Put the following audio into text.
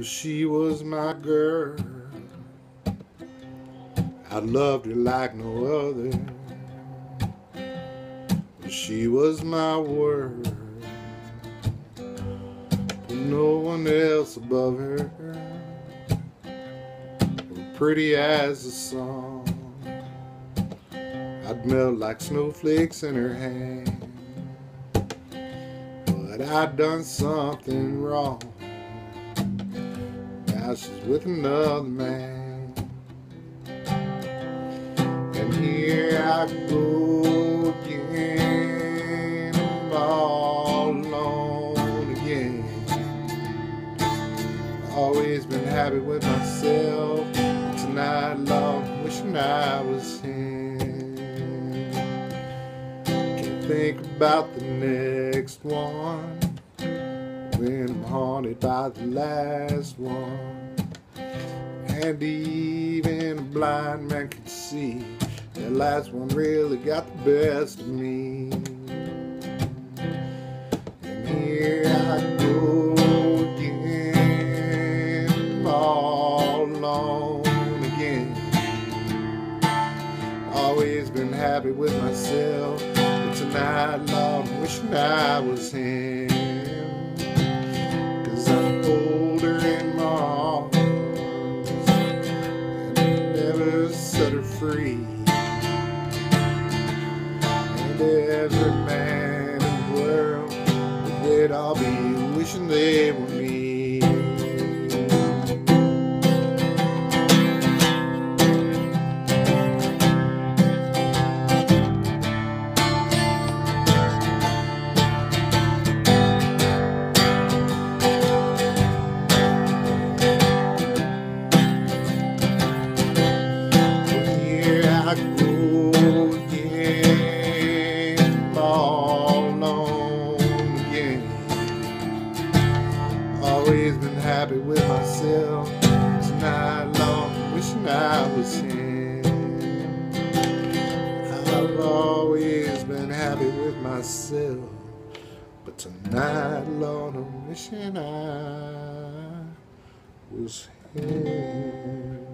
She was my girl. I loved her like no other. She was my world, with no one else above her. Pretty as the song, I'd melt like snowflakes in her hand. But I'd done something wrong. Now she's with another man. And here I go again, I'm all alone again. Always been happy with myself. Tonight long, wishing I was him. Can't think about the next one when I'm haunted by the last one. And even a blind man can see that last one really got the best of me. And here I go again, all alone again. Always been happy with myself, but tonight long wishing I was him. 'Cause I'm older in my arms, and I never set her free. And every man in the world, they'd all be wishing they were me. I go again, all alone again. Always been happy with myself. Tonight long, wishing I was him. I've always been happy with myself, but tonight long, I'm wishing I was him.